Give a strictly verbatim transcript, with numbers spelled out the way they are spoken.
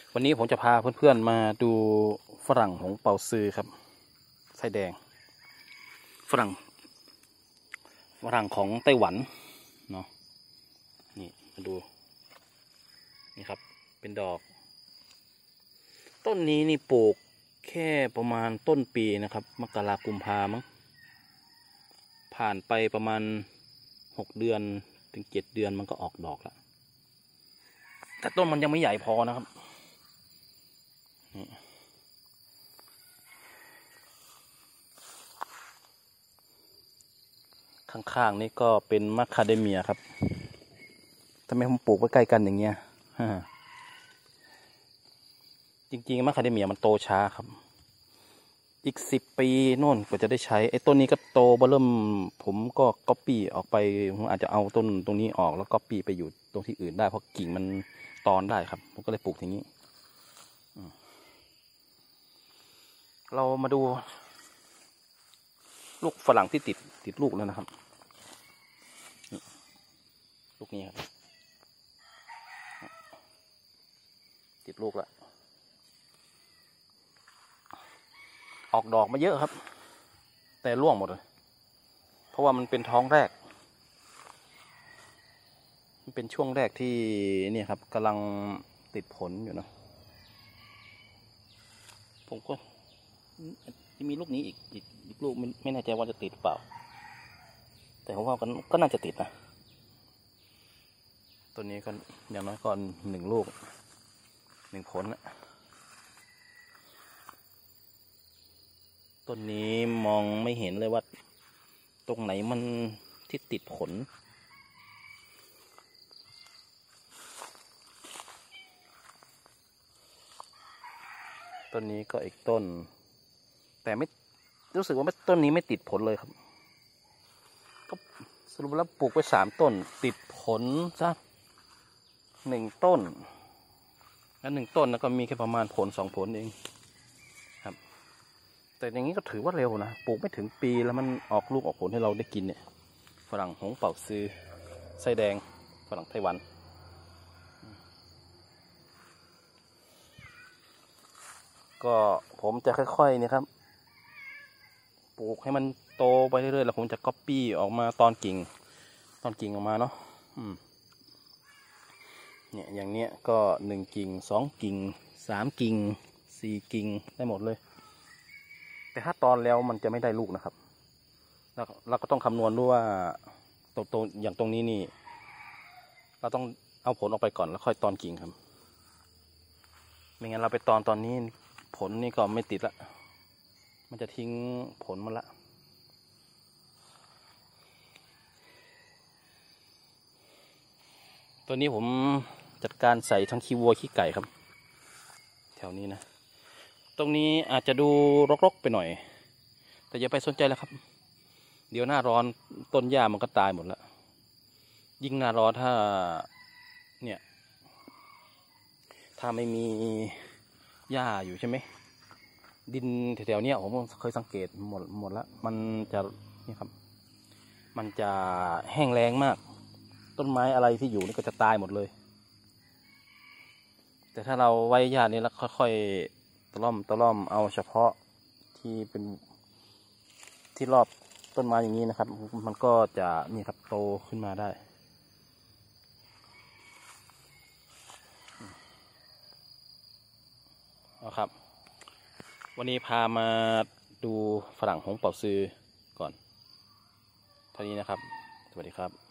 วันนี้ผมจะพาเพื่อนๆมาดูฝรั่งหงเป่าซือครับไส้แดงฝรั่งฝรั่งของไต้หวันเนาะนี่มาดูนี่ครับเป็นดอกต้นนี้นี่ปลูกแค่ประมาณต้นปีนะครับมกราคมกุมภามั้งผ่านไปประมาณหกเดือนถึงเจ็ดเดือนมันก็ออกดอกแล้วแต่ต้นมันยังไม่ใหญ่พอนะครับข้างๆนี่ก็เป็นมะคาเดเมียครับทำไมผมปลูกไว้ใกล้กันอย่างเงี้ยจริงๆมะคาเดเมียมันโตช้าครับอีกสิบปีโน่นกว่าจะได้ใช้ไอ้ต้นนี้ก็โตเบิ่มผมก็ก๊อปปี้ออกไปผมอาจจะเอาต้นตรงนี้ออกแล้วก๊อปปี้ไปอยู่ตรงที่อื่นได้เพราะกิ่งมันตอนได้ครับผมก็เลยปลูกอย่างนี้เรามาดูลูกฝรั่งที่ติดติดลูกแล้วนะครับลูกนี้ครับติดลูกแล้วออกดอกมาเยอะครับแต่ร่วงหมดเลยเพราะว่ามันเป็นท้องแรกมันเป็นช่วงแรกที่นี่ครับกำลังติดผลอยู่เนาะผมก็จะมีลูกนี้อีกอีกอีกลูกไม่ไม่แน่ใจว่าจะติดเปล่าแต่ผมว่าก็ก็น่าจะติดนะตัวนี้ก็อย่างน้อยก่อนหนึ่งลูกหนึ่งผลนะต้นนี้มองไม่เห็นเลยว่าตรงไหนมันที่ติดผลต้นนี้ก็อีกต้นแต่ไม่รู้สึกว่าต้นนี้ไม่ติดผลเลยครับก็สรุปแล้วปลูกไว้สามต้นติดผลสักหนึ่งต้นแล้วหนึ่งต้นแล้วก็มีแค่ประมาณผลสองผลเองครับแต่อย่างนี้ก็ถือว่าเร็วนะปลูกไม่ถึงปีแล้วมันออกลูกออกผลให้เราได้กินเนี่ยฝรั่งหงเป่าซือไส้แดงฝรั่งไต้หวันก็ผมจะค่อยๆเนี่ยครับปลูกให้มันโตไปเรื่อยๆแล้วผมจะก๊อปปี้ออกมาตอนกิ่งตอนกิ่งออกมาเนาะเนี่ยอย่างเนี้ยก็หนึ่งกิ่งสองกิ่งสามกิ่งสี่กิ่งได้หมดเลยแต่ถ้าตอนแล้วมันจะไม่ได้ลูกนะครับแล้วเราก็ต้องคำนวณด้วยว่าตรงตรงอย่างตรงนี้นี่เราต้องเอาผลออกไปก่อนแล้วค่อยตอนกิ่งครับไม่งั้นเราไปตอนตอนนี้ผลนี่ก็ไม่ติดละมันจะทิ้งผลมาละตัวนี้ผมจัดการใส่ทั้งขี้วัวขี้ไก่ครับแถวนี้นะตรงนี้อาจจะดูรกๆไปหน่อยแต่อย่าไปสนใจแล้วครับเดี๋ยวหน้าร้อนต้นหญ้ามันก็ตายหมดแล้วยิ่งหน้าร้อนถ้าเนี่ยถ้าไม่มีหญ้าอยู่ใช่ไหมดินแถวๆนี้ผมเคยสังเกตหมดหมดแล้วมันจะนี่ครับมันจะแห้งแล้งมากต้นไม้อะไรที่อยู่นี่ก็จะตายหมดเลยแต่ถ้าเราไว้หญ้านี้แล้วค่อยๆตะล่อมตะล่อมเอาเฉพาะที่เป็นที่รอบต้นไม้อย่างนี้นะครับมันก็จะนี่ครับโตขึ้นมาได้เอาครับวันนี้พามาดูฝรั่งหงเป่าซือก่อนเท่านี้นะครับสวัสดีครับ